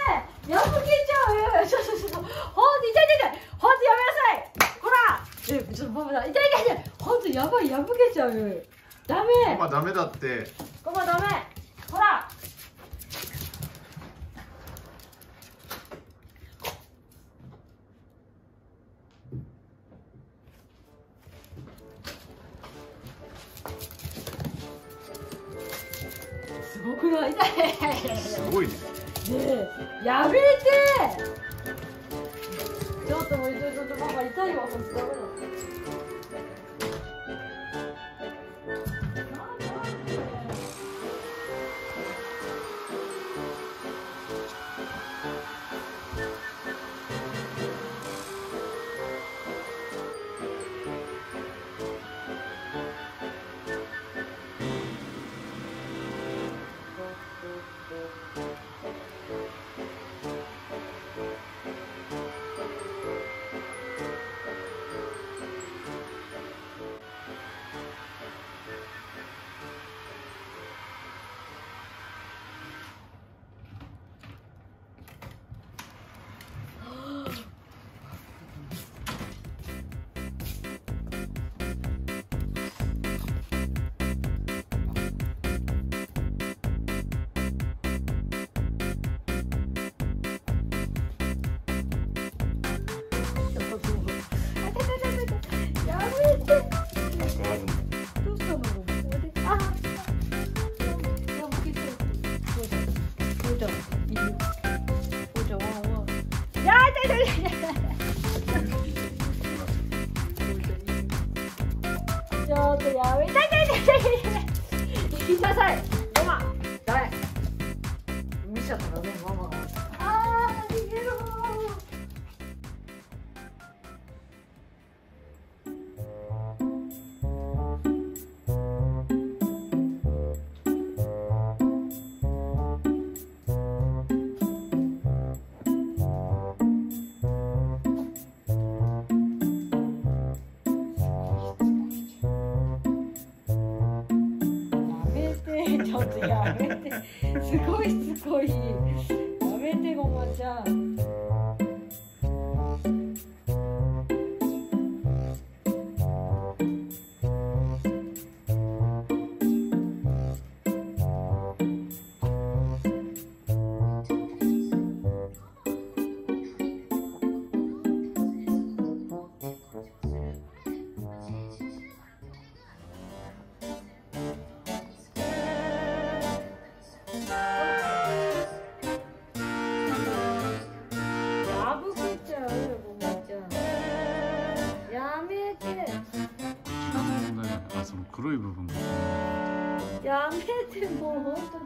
破けちゃうよ。ちょっとほんと痛い痛い痛い。ほんとやめなさい。ほらちょっとパパだ。痛い痛い痛い。ほんとやばい、破けちゃうよ。ダメ。 パパダメだって。 パパダメ。ほらすごくない？痛い。 すごいね。 ねえ、やめて。ちょっともうちょっとパパ痛いわ、ほんとダメだ。ちょっとやめて、行きなさい。ママ、ダメ。見ちゃったらね、ママが。あー、逃げろー。ちょっとやめて、すごいしつこい。やめて、ごまちゃん。その黒い部分が。やめて、もう本当